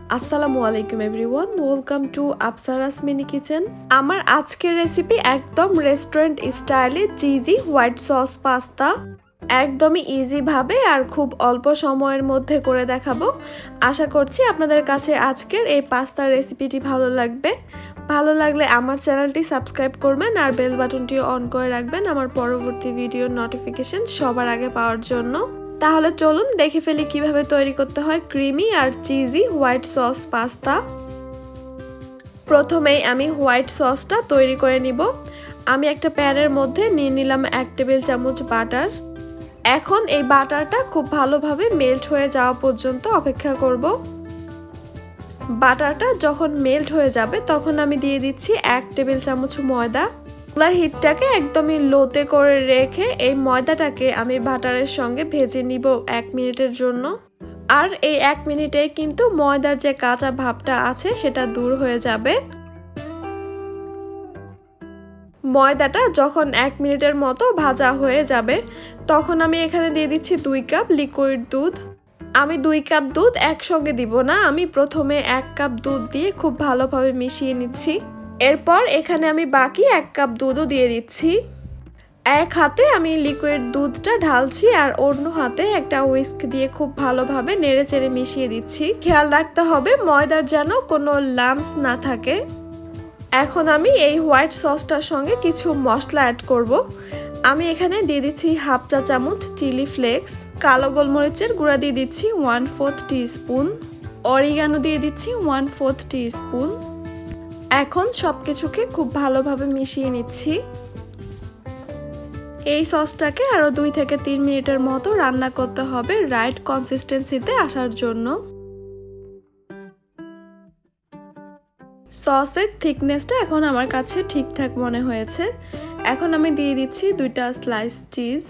আসসালামু আলাইকুম everyone, welcome to Afsara's mini kitchen. আমার আজকের রেসিপি একদম restaurant style cheesy white sauce pasta. একদমই ইজি ভাবে আর খুব অল্প সময়ের মধ্যে করে দেখাবো। আশা করছি আপনাদের কাছে আজকের এই পাস্তার রেসিপিটি ভালো লাগবে। ভালো লাগলে আমার চ্যানেলটি সাবস্ক্রাইব করবেন আর বেল বাটনটিও অন করে রাখবেন আমার পরবর্তী ভিডিওর নোটিফিকেশন সবার আগে পাওয়ার জন্য। তাহলে চলুন দেখে ফেলি কিভাবে তৈরি করতে হয় ক্রিমি আর চিজি হোয়াইট সস পাস্তা। প্রথমেই আমি হোয়াইট সসটা তৈরি করে নিব। আমি একটা প্যানের মধ্যে নিয়ে নিলাম 1 টেবিল চামচ বাটার। এখন এই বাটারটা খুব ভালোভাবে মেল্ট হয়ে যাওয়া পর্যন্ত অপেক্ষা করব। বাটারটা যখন মেল্ট হয়ে যাবে তখন আমি দিয়ে দিচ্ছি 1 টেবিল চামচ ময়দা। চুলার হিটটাকে একদমই লোতে করে রেখে এই ময়দাটাকে আমি বাটারের সঙ্গে ভেজে নিব 1 মিনিটের জন্য। আর এই 1 মিনিটে কিন্তু ময়দার যে কাঁচা ভাবটা আছে সেটা দূর হয়ে যাবে। ময়দাটা যখন 1 মিনিটের মতো ভাজা হয়ে যাবে তখন আমি এখানে দিয়ে দিচ্ছি 2 কাপ লিকুইড দুধ। আমি 2 কাপ দুধ একসঙ্গে দিব না, আমি প্রথমে 1 কাপ দুধ দিয়ে খুব ভালোভাবে মিশিয়ে নিচ্ছি। এরপর এখানে আমি বাকি 1 কাপ দুধও দিয়ে দিচ্ছি। এক হাতে আমি লিকুইড দুধটা ঢালছি আর অন্য হাতে একটা হুইস্ক দিয়ে খুব ভালোভাবে নেড়েচেড়ে মিশিয়ে দিচ্ছি। খেয়াল রাখতে হবে ময়দার যেন কোনো লাম্পস না থাকে। এখন আমি এই হোয়াইট সসটার সঙ্গে কিছু মশলা অ্যাড করব। আমি এখানে দিয়ে দিচ্ছি 1/2 চা চামচ চিলি ফ্লেক্স, কালো গোলমরিচের গুঁড়া দিয়ে দিচ্ছি 1/4 টিস্পুন, অরিগানো দিয়ে দিচ্ছি 1/4 টিস্পুন। এখন সবকিছুকে খুব ভালোভাবে মিশিয়ে নিচ্ছি। এই সসটাকে আরো 2 থেকে 3 মিনিটের মতো রান্না করতে হবে রাইট কনসিস্টেন্সিতে আসার জন্য। সসের থিকনেসটা এখন আমার কাছে ঠিকঠাক মনে হয়েছে। এখন আমি দিয়ে দিচ্ছি 2টা স্লাইস চিজ।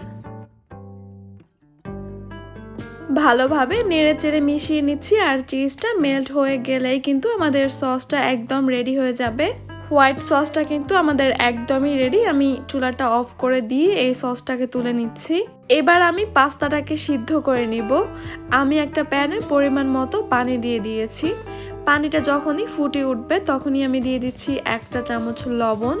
ভালোভাবে নেড়েচেড়ে মিশিয়ে নিচ্ছি আর চিজটা মেল্ট হয়ে গেলেই কিন্তু আমাদের সসটা একদম রেডি হয়ে যাবে। হোয়াইট সসটা কিন্তু আমাদের একদমই রেডি। আমি চুলাটা অফ করে দিয়ে এই সসটাকে তুলে নিচ্ছি। এবার আমি পাস্তাটাকে সিদ্ধ করে নিব। আমি একটা প্যানে পরিমাণ মতো পানি দিয়ে দিয়েছি। পানিটা যখনই ফুটে উঠবে তখনই আমি দিয়ে দিচ্ছি 1 চা চামচ লবণ।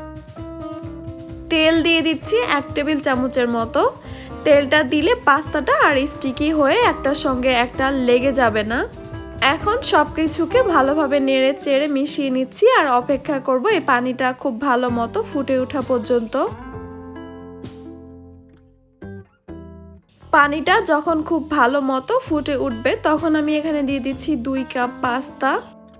তেল দিয়ে দিচ্ছি 1 টেবিল চামচের মতো। তেলটা দিলে পাস্তাটা আর স্টিকি হয়ে একটার সঙ্গে একটা লেগে যাবে না। এখন সবকিছুকে ভালোভাবে নেড়ে চেড়ে মিশিয়ে নিচ্ছি আর অপেক্ষা করব এই পানিটা খুব ভালো মতো ফুটে ওঠা পর্যন্ত। পানিটা যখন খুব ভালো মতো ফুটে উঠবে তখন আমি এখানে দিয়ে দিচ্ছি 2 কাপ পাস্তা।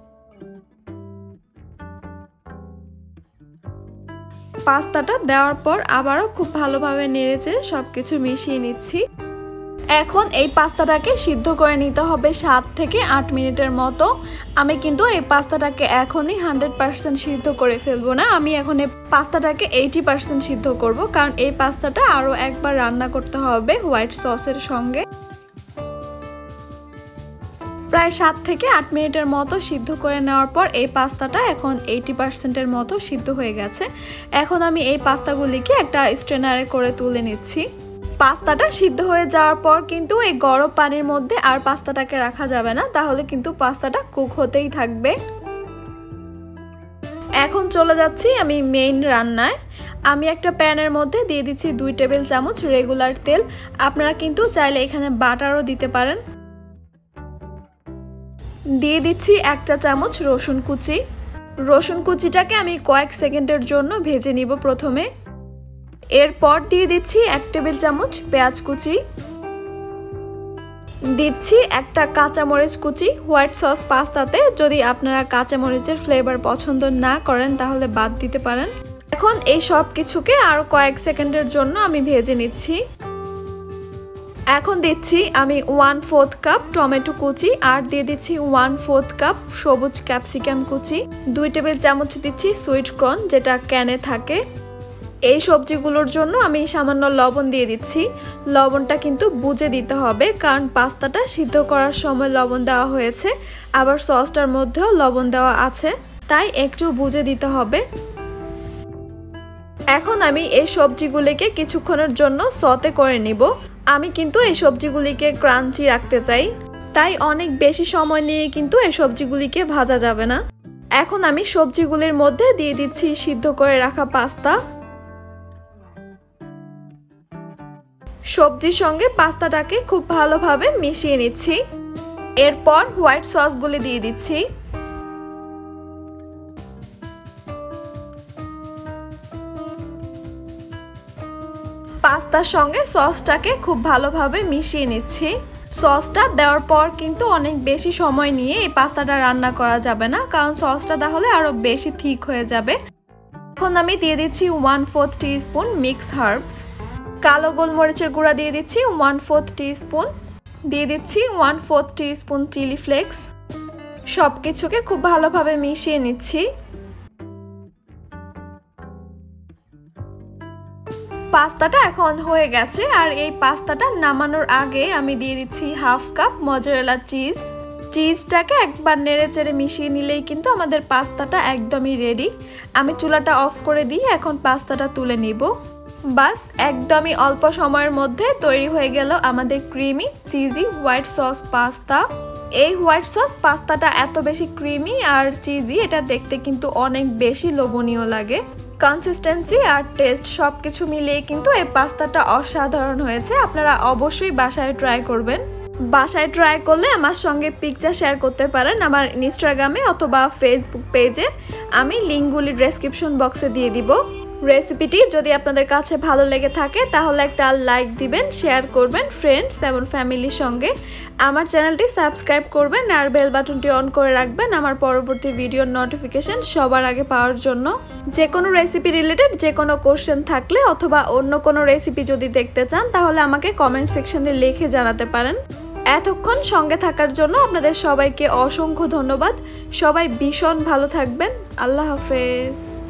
পাস্তাটা দেওয়ার পর আবারও খুব ভালোভাবে নেড়েচেড়ে সবকিছু মিশিয়ে নিচ্ছি। এখন এই পাস্তাটাকে সিদ্ধ করে নিতে হবে 7 থেকে 8 মিনিটের মতো। আমি কিন্তু এই পাস্তাটাকে এখনই 100% সিদ্ধ করে ফেলবো না, আমি এখন এই পাস্তাটাকে 80% সিদ্ধ করব, কারণ এই পাস্তাটা আরও একবার রান্না করতে হবে হোয়াইট সসের সঙ্গে। প্রায় 7 থেকে 8 মিনিটের মতো সিদ্ধ করে নেওয়ার পর এই পাস্তাটা এখন 80%-এর মতো সিদ্ধ হয়ে গেছে। এখন আমি এই পাস্তাগুলিকে একটা স্ট্রেনারে করে তুলে নিচ্ছি। পাস্তাটা সিদ্ধ হয়ে যাওয়ার পর কিন্তু এই গরম পানির মধ্যে আর পাস্তাটাকে রাখা যাবে না, তাহলে কিন্তু পাস্তাটা কুক হতেই থাকবে। এখন চলে যাচ্ছি আমি মেইন রান্নায়। আমি একটা প্যানের মধ্যে দিয়ে দিচ্ছি 2 টেবিল চামচ রেগুলার তেল। আপনারা কিন্তু চাইলে এখানে বাটারও দিতে পারেন। দিয়ে দিচ্ছি 1 চা চামচ রসুন কুচি। রসুন কুচিটাকে আমি কয়েক সেকেন্ডের জন্য ভেজে নিব প্রথমে। এরপর দিয়ে দিচ্ছি 1 টেবিল চামচ পেঁয়াজ কুচি। দিচ্ছি একটা কাঁচামরিচ কুচি। হোয়াইট সস পাস্তাতে যদি আপনারা কাঁচামরিচের ফ্লেভার পছন্দ না করেন তাহলে বাদ দিতে পারেন। এখন এই সব কিছুকে আরো কয়েক সেকেন্ডের জন্য আমি ভেজে নিচ্ছি। এখন দিচ্ছি আমি 1/4 কাপ টমেটো কুচি আর দিয়ে দিচ্ছি 1/4 কাপ সবুজ ক্যাপসিকাম কুচি। 2 টেবিল চামচ দিচ্ছি সুইট কর্ন যেটা ক্যানে থাকে। এই সবজিগুলোর জন্য আমি সামান্য লবণ দিয়ে দিচ্ছি। লবণটা কিন্তু বুঝে দিতে হবে, কারণ পাস্তাটা সিদ্ধ করার সময় লবণ দেওয়া হয়েছে, আবার সসটার মধ্যেও লবণ দেওয়া আছে, তাই একটু বুঝে দিতে হবে। এখন আমি এই সবজিগুলিকে কিছুক্ষণের জন্য সতে করে নিব। আমি কিন্তু এই সবজিগুলিকে ক্রাঞ্চি রাখতে চাই। তাই অনেক বেশি সময় নিয়ে কিন্তু এই সবজিগুলিকে ভাজা যাবে না। এখন আমি সবজিগুলির মধ্যে দিয়ে দিচ্ছি সিদ্ধ করে রাখা পাস্তা। সবজির সঙ্গে পাস্তাটাকে খুব ভালোভাবে মিশিয়ে নিচ্ছি। এরপর হোয়াইট সসগুলি দিয়ে দিচ্ছি। পাস্তার সঙ্গে সসটাকে খুব ভালোভাবে মিশিয়ে নিচ্ছি। সসটা দেওয়ার পর কিন্তু অনেক বেশি সময় নিয়ে এই পাস্তাটা রান্না করা যাবে না, কারণ সসটা তাহলে আরো বেশি থিক হয়ে যাবে। এখন আমি দিয়ে দিচ্ছি 1/4 টিস্পুন মিক্স হার্বস। কালো গোলমরিচের গুঁড়া দিয়ে দিচ্ছি 1/4 টিস্পুন। দিয়ে দিচ্ছি 1/4 টিস্পুন চিলি ফ্লেক্স। সবকিছুকে খুব ভালোভাবে মিশিয়ে নিচ্ছি। পাস্তাটা এখন হয়ে গেছে, আর এই পাস্তাটা নামানোর আগে আমি দিয়ে দিচ্ছি 1/2 কাপ মজারেলা চিজ। চিজটাকে একবার নেড়ে চেড়ে মিশিয়ে নিলেই কিন্তু আমাদের পাস্তাটা একদমই রেডি। আমি চুলাটা অফ করে দিয়ে এখন পাস্তাটা তুলে নিব। বাস একদমই অল্প সময়ের মধ্যে তৈরি হয়ে গেল আমাদের creamy cheesy white sauce pasta. এই হোয়াইট সস পাস্তাটা এত বেশি ক্রিমি আর চিজি, এটা দেখতে কিন্তু অনেক বেশি লোভনীয় লাগে। কনসিস্টেন্সি আর টেস্ট সবকিছু মিলিয়ে কিন্তু এই পাস্তাটা অসাধারণ হয়েছে। আপনারা অবশ্যই বাসায় ট্রাই করবেন। বাসায় ট্রাই করলে আমার সঙ্গে পিকচার শেয়ার করতে পারেন আমার ইনস্টাগ্রামে অথবা ফেসবুক পেজে। আমি লিঙ্কগুলি ডেসক্রিপশন বক্সে দিয়ে দিব। রেসিপিটি যদি আপনাদের কাছে ভালো লেগে থাকে তাহলে একটা লাইক দিবেন, শেয়ার করবেন ফ্রেন্ডস এবং ফ্যামিলির সঙ্গে। আমার চ্যানেলটি সাবস্ক্রাইব করবেন আর বেল বাটনটি অন করে রাখবেন আমার পরবর্তী ভিডিওর নোটিফিকেশন সবার আগে পাওয়ার জন্য। যে কোনো রেসিপি রিলেটেড যে কোনো কোশ্চেন থাকলে অথবা অন্য কোনো রেসিপি যদি দেখতে চান তাহলে আমাকে কমেন্ট সেকশনে লিখে জানাতে পারেন। এতক্ষণ সঙ্গে থাকার জন্য আপনাদের সবাইকে অসংখ্য ধন্যবাদ। সবাই ভীষণ ভালো থাকবেন। আল্লাহ হাফেজ।